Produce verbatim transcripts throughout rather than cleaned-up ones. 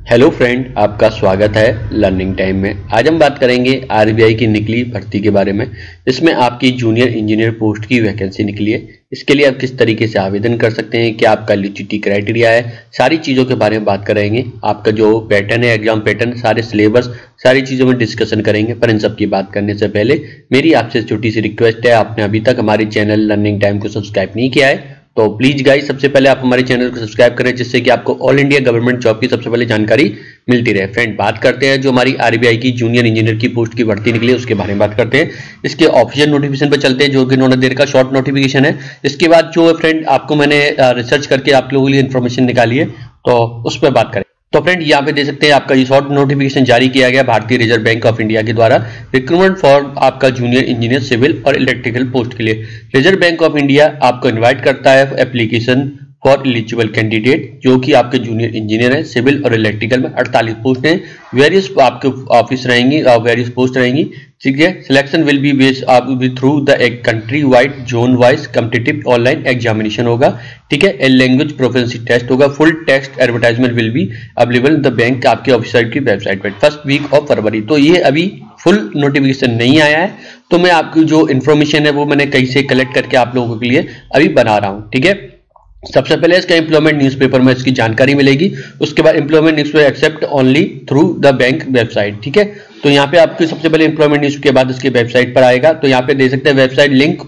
Hello friend, आपका स्वागत है लर्निंग टाइम में। आज हम बात करेंगे आरबीआई की निकली भर्ती के बारे में। इसमें आपकी जूनियर इंजीनियर पोस्ट की वैकेंसी निकली है। इसके लिए आप किस तरीके से आवेदन कर सकते हैं, क्या आपका एलिजिबिलिटी क्राइटेरिया है, सारी चीज़ों के बारे में बात करेंगे। आपका जो पैटर्न है, एग्जाम पैटर्न, सारे सिलेबस, सारी चीज़ों में डिस्कशन करेंगे। पर इन सब की बात करने से पहले मेरी आपसे छोटी सी रिक्वेस्ट है, आपने अभी तक हमारे चैनल लर्निंग टाइम को सब्सक्राइब नहीं किया है तो प्लीज गाइस सबसे पहले आप हमारे चैनल को सब्सक्राइब करें, जिससे कि आपको ऑल इंडिया गवर्नमेंट जॉब की सबसे पहले जानकारी मिलती रहे। फ्रेंड, बात करते हैं जो हमारी आरबीआई की जूनियर इंजीनियर की पोस्ट की भर्ती निकली है उसके बारे में बात करते हैं। इसके ऑफिशियल नोटिफिकेशन पर चलते हैं, जो कि उन्होंने देर का शॉर्ट नोटिफिकेशन है। इसके बाद जो फ्रेंड आपको मैंने रिसर्च करके आप लोगों के लिए इन्फॉर्मेशन निकाली है तो उस पर बात करें। तो फ्रेंड, यहाँ पे देख सकते हैं आपका ये शॉर्ट नोटिफिकेशन जारी किया गया भारतीय रिजर्व बैंक ऑफ इंडिया के द्वारा। रिक्रूटमेंट फॉर आपका जूनियर इंजीनियर सिविल और इलेक्ट्रिकल पोस्ट के लिए रिजर्व बैंक ऑफ इंडिया आपको इनवाइट करता है एप्लीकेशन फॉर एलिजिबल कैंडिडेट, जो कि आपके जूनियर इंजीनियर है। सिविल और इलेक्ट्रिकल में अड़तालीस पोस्ट हैं, वेरियस आपके ऑफिस रहेंगी और वेरियस पोस्ट रहेंगी। ठीक है, सिलेक्शन विल बी बेस्ड आप थ्रू द एक country wide zone wise competitive online examination होगा। ठीक है, ए लैंग्वेज प्रोफिशिएंसी टेस्ट होगा। Full text advertisement will be available the bank आपके ऑफिसर की वेबसाइट पर फर्स्ट वीक ऑफ फरवरी। तो ये अभी फुल नोटिफिकेशन नहीं आया है, तो मैं आपकी जो इन्फॉर्मेशन है वो मैंने कहीं से कलेक्ट करके आप लोगों के लिए अभी बना रहा हूँ। ठीक है, सबसे पहले इसका एम्प्लॉयमेंट न्यूज़पेपर में इसकी जानकारी मिलेगी। उसके बाद employment newspaper except only through the bank website. ठीक है, तो यहाँ पे आपकी सबसे पहले एम्प्लॉयमेंट न्यूज़ के बाद इसके वेबसाइट पर आएगा। तो यहाँ पे दे सकते हैं website link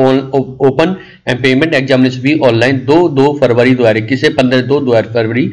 open and payment examination fee online दो दो फरवरी दो हजार इक्कीस से पंद्रह दो दो हजार फरवरी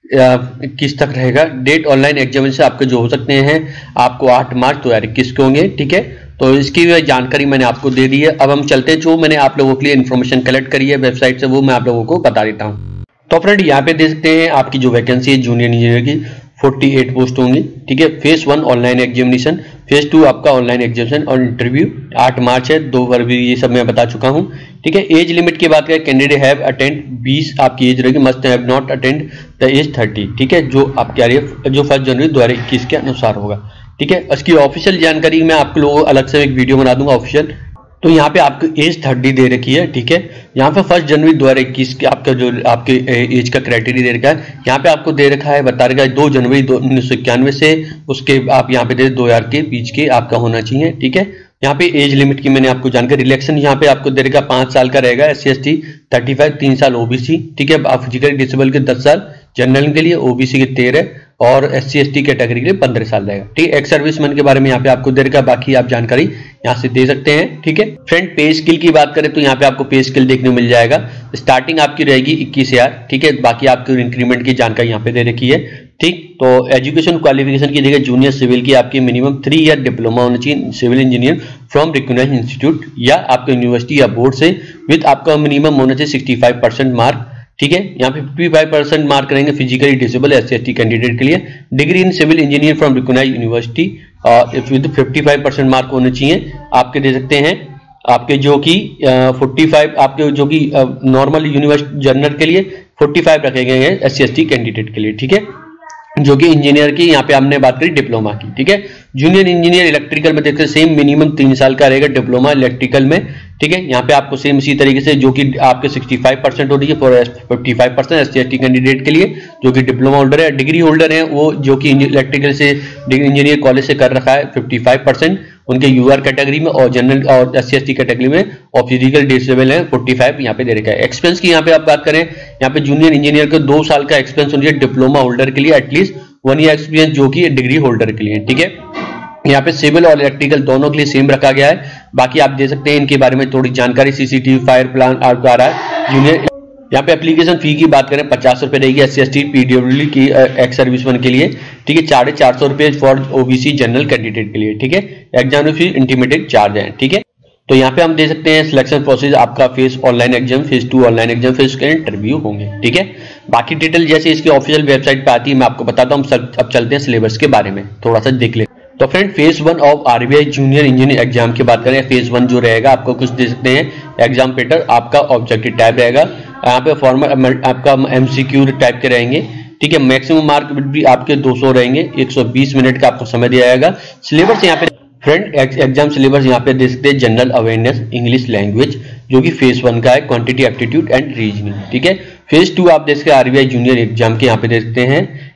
इक्कीस तक रहेगा। डेट ऑनलाइन एग्जामिनेशन आपके जो हो सकते हैं आपको आठ मार्च दो हजार इक्कीस के होंगे। ठीक है, तो इसकी जानकारी मैंने आपको दे दी है। अब हम चलते हैं, जो मैंने आप लोगों के लिए इन्फॉर्मेशन कलेक्ट करी है वेबसाइट से वो मैं आप लोगों को बता देता हूँ। तो फ्रेंड, यहाँ पे देख सकते हैं आपकी जो वैकेंसी है जूनियर इंजीनियर की अड़तालीस पोस्ट होंगी। ठीक है, phase one online examination, phase two आपका ऑनलाइन एग्जामिनेशन और इंटरव्यू आठ मार्च है, दो फरवरी, ये सब मैं बता चुका हूँ। ठीक है, एज लिमिट की बात करें, कैंडिडेट हैव अटेंड बीस आपकी एज रहेगी, must have not attend the age तीस। ठीक है, जो आपकी आ रही है जो फर्स्ट जनवरी दो हजार इक्कीस के अनुसार होगा। ठीक है, इसकी ऑफिशियल जानकारी मैं आप लोगों को अलग से एक वीडियो बना दूंगा ऑफिशियल। तो यहाँ पे आपको एज तीस दे रखी है। ठीक है, यहाँ पे फर्स्ट जनवरी दो हजार इक्कीस के आपका जो आपके एज का क्राइटेरिया दे रखा है, यहाँ पे आपको दे रखा है बता रखा है दो जनवरी उन्नीस सौ इक्यानवे से उसके आप यहाँ पे दे दो हजार के बीच के आपका होना चाहिए। ठीक है, यहाँ पे एज लिमिट की मैंने आपको जानकारी, रिलेक्शन यहाँ पे आपको दे रखा पांच साल का रहेगा, S C S T thirty five, तीन साल ओबीसी। ठीक है, आप फिजिकली डिसेबल के दस साल, जनरल के लिए ओबीसी के तेरह और S C S T category के लिए पंद्रह साल रहेगा। ठीक है, एक्स सर्विसमैन के बारे में यहाँ पे आपको दे रखा, बाकी आप जानकारी यहाँ से दे सकते हैं। ठीक है फ्रेंड, पे स्किल की बात करें तो यहाँ पे आपको पे स्किल देखने को मिल जाएगा। स्टार्टिंग आपकी रहेगी इक्कीस हजार। ठीक है, बाकी आपको इंक्रीमेंट की जानकारी यहाँ पे दे रखी है। ठीक, तो एजुकेशन क्वालिफिकेशन की जगह जूनियर सिविल की आपकी मिनिमम थ्री ईयर डिप्लोमा होना चाहिए civil engineer from recognised institute या आपके यूनिवर्सिटी या बोर्ड से, विद आपका मिनिमम होना चाहिए सिक्सटी फाइव परसेंट मार्क। ठीक है, यहाँ पे पचपन परसेंट मार्क रहेंगे physically disable S C S T candidate के लिए। Degree in civil engineer from recognised university with पचपन परसेंट मार्क होने चाहिए। आपके दे सकते हैं आपके जो कि पैंतालीस आपके जो कि नॉर्मल यूनिवर्सिटी जनरल के लिए पैंतालीस रखे गए हैं S C S T candidate के लिए। ठीक है, जो कि इंजीनियर की यहाँ पे हमने बात करी डिप्लोमा की। ठीक है, जूनियर इंजीनियर इलेक्ट्रिकल में देखते हैं सेम मिनिमम तीन साल का रहेगा डिप्लोमा इलेक्ट्रिकल में। ठीक है, यहाँ पे आपको सेम इसी तरीके से जो कि आपके पैंसठ परसेंट हो रही है फॉर पचपन percent S C S T candidate के लिए जो कि डिप्लोमा होल्डर है। डिग्री होल्डर है वो जो कि इलेक्ट्रिकल से इंजीनियर कॉलेज से कर रखा है पचपन परसेंट उनके यूआर कैटेगरी में और जनरल और S C S T category में और फिजिकल डिसेबल है पैंतालीस यहाँ पे दे रखा है। एक्सपेंस की यहाँ पे आप बात करें, यहाँ पे जूनियर इंजीनियर को दो साल का एक्सपेंस होना चाहिए डिप्लोमा होल्डर के लिए, एटलीस्ट वन ईयर एक्सपीरियंस जो कि डिग्री होल्डर के लिए। ठीक है, यहाँ पे सिविल और इलेक्ट्रिकल दोनों के लिए सेम रखा गया है। बाकी आप दे सकते हैं इनके बारे में थोड़ी जानकारी, सीसीटीवी फायर प्लान आपको आ रहा है जूनियर। यहाँ पे एप्लीकेशन फी की बात करें पचास रुपए रहेगी S C S T PW की एक्स सर्विसमैन के लिए। ठीक है, साढ़े चार सौ रुपए फॉर ओबीसी जनरल कैंडिडेट के लिए। ठीक है, एग्जाम फी इंटीमेटेड चार्ज है। ठीक है, तो यहाँ पे हम दे सकते हैं सिलेक्शन प्रोसेस आपका phase online exam, phase two online exam, phase के इंटरव्यू होंगे। ठीक है, बाकी डिटेल जैसे इसकी ऑफिशियल वेबसाइट पे आती है मैं आपको बताता हूँ। अब चलते हैं सिलेबस के बारे में थोड़ा सा देख ले। तो friend, phase one of RBI junior engineer exam की बात करें, फेज वन जो रहेगा आपको कुछ दे सकते हैं एग्जाम पैटर्न आपका ऑब्जेक्टिव टाइप रहेगा। यहाँ पे फॉर्मल आपका एमसीक्यू टाइप के रहेंगे। ठीक है, मैक्सिमम मार्क भी आपके दो सौ रहेंगे, एक सौ बीस मिनट का आपको समय दिया जाएगा। सिलेबस यहाँ पे फ्रेंड एग्जाम सिलेबस यहाँ पे देख सकते हैं, जनरल अवेयरनेस, इंग्लिश लैंग्वेज जो कि फेज वन का है, क्वांटिटी एप्टीट्यूड एंड रीजनिंग। ठीक है, फेज टू आप देख सकते हैं आरबीआई जूनियर एग्जाम के यहाँ पे देख सकते हैं,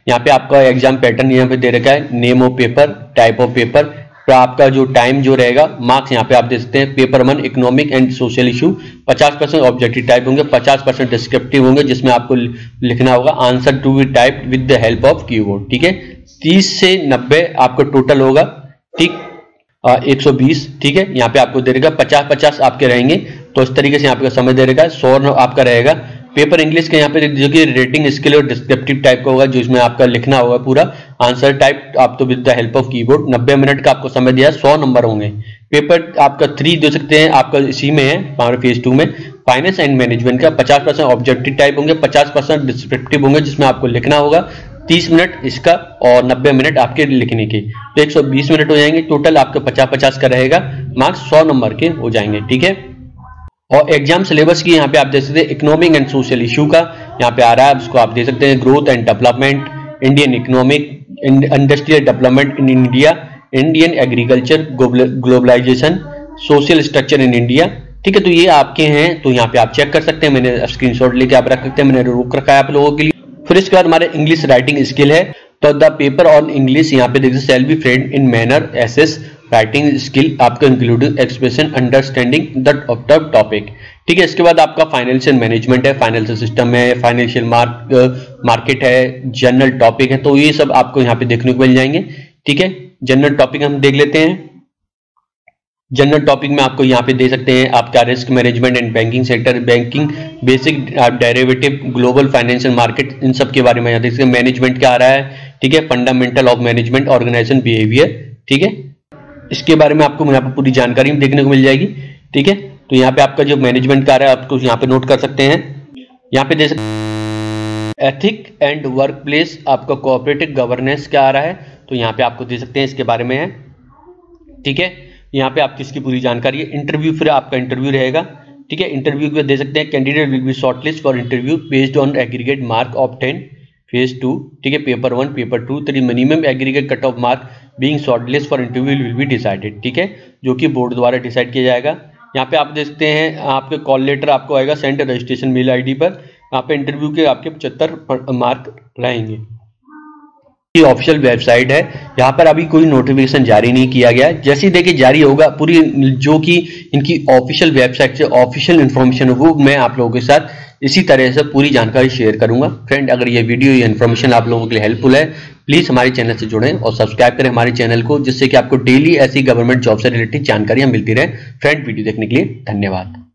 यहाँ पे आपका एग्जाम पैटर्न यहाँ पे दे रखा है, name of paper, type of paper, तो आपका जो टाइम जो रहेगा, मार्क्स यहाँ पे आप दे सकते हैं। Paper one economic and social issue, पचास परसेंट ऑब्जेक्टिव टाइप होंगे, पचास परसेंट डिस्क्रिप्टिव होंगे, जिसमें आपको लिखना होगा answer to be type with the help of keyboard. ठीक है, तीस से नब्बे आपको टोटल होगा, ठीक, एक सौ बीस। ठीक है, यहाँ पे आपको दे रहेगा पचास पचास आपके रहेंगे, तो इस तरीके से यहाँ पे समय दे रहेगा। सौ आपका रहेगा पेपर इंग्लिश का, यहाँ पे जो कि रेटिंग स्किल और डिस्क्रिप्टिव टाइप का होगा, जिसमें आपका लिखना होगा पूरा आंसर टाइप आप तो with the help of keyboard. नब्बे मिनट का आपको समय दिया, सौ नंबर होंगे। पेपर आपका थ्री दे सकते हैं, आपका इसी में है हमारे फेज टू में, फाइनेंस एंड मैनेजमेंट का पचास परसेंट ऑब्जेक्टिव टाइप होंगे, पचास परसेंट डिस्क्रिप्टिव होंगे, जिसमें आपको लिखना होगा, तीस मिनट इसका और नब्बे मिनट आपके लिखने के, तो एक सौ बीस मिनट हो जाएंगे। टोटल आपका पचास पचास का रहेगा, मार्क्स सौ नंबर के हो जाएंगे। ठीक है, और एग्जाम सिलेबस की यहाँ पे आप दे सकते हैं इकोनॉमिक एंड सोशल इशू का यहाँ पे आ रहा है, उसको आप दे सकते हैं growth and development, Indian economic, industrial development in India, Indian agriculture, globalisation, social structure in India. ठीक है, तो ये आपके हैं, तो यहाँ पे आप चेक कर सकते हैं, मैंने स्क्रीनशॉट लेके आप रख सकते हैं, मैंने रोक रखा है आप लोगों के लिए। फिर इसके बाद हमारे इंग्लिश राइटिंग स्किल है, तो द पेपर ऑन इंग्लिश यहाँ पे देखिए shall be framed in manner assess writing skill आपका including expression understanding the topic. ठीक है, इसके बाद आपका फाइनेंशियल मैनेजमेंट है, फाइनेंशियल सिस्टम है, फाइनेंशियल मार्क मार्केट है, जनरल टॉपिक है, तो ये सब आपको यहाँ पे देखने को मिल जाएंगे। ठीक है, जनरल टॉपिक हम देख लेते हैं। जनरल टॉपिक में आपको यहाँ पे दे सकते हैं आपका risk management and banking sector, banking, basic derivative, global financial market, इन सब के बारे में यहाँ देख सकते हैं। मैनेजमेंट क्या आ रहा है, ठीक है, fundamental of management, organisation behaviour. ठीक है, इसके बारे में आपको यहाँ पे पूरी जानकारी देखने को मिल जाएगी। ठीक है, तो यहाँ पे आपका जो मैनेजमेंट का आ रहा है आपको यहाँ पे नोट कर सकते हैं। यहाँ पे दे सकते एथिक एंड वर्क प्लेस, आपका कोऑपरेटिव गवर्नेंस क्या आ रहा है, तो यहाँ पे आपको दे सकते हैं, इसके बारे में है। ठीक है, यहाँ पे आपकी इसकी पूरी जानकारी है। इंटरव्यू, फिर आपका इंटरव्यू रहेगा। ठीक है, इंटरव्यू को दे सकते हैं, candidate will be shortlist for interview based on aggregate mark of ten phase two. ठीक है, पेपर वन, पेपर टू, तरी minimum aggregate cut off mark being shortlist for interview will be decided. ठीक है, जो कि बोर्ड द्वारा decide किया जाएगा। यहाँ पे आप देख सकते हैं आपके कॉल लेटर आपको आएगा सेंड रजिस्ट्रेशन मेल आईडी पर। यहाँ पे इंटरव्यू के आपके पचहत्तर मार्क रहेंगे। ऑफिशियल वेबसाइट है, यहाँ पर अभी कोई नोटिफिकेशन जारी नहीं किया गया है, जैसे ही देखिए जारी होगा पूरी जो कि इनकी ऑफिशियल वेबसाइट से ऑफिशियल इन्फॉर्मेशन वो मैं आप लोगों के साथ इसी तरह से पूरी जानकारी शेयर करूंगा। फ्रेंड, अगर ये वीडियो ये इन्फॉर्मेशन आप लोगों के लिए हेल्पफुल है, प्लीज हमारे चैनल से जुड़ें और सब्सक्राइब करें हमारे चैनल को, जिससे कि आपको डेली ऐसी गवर्नमेंट जॉब से रिलेटेड जानकारियां मिलती रहे। फ्रेंड, वीडियो देखने के लिए धन्यवाद।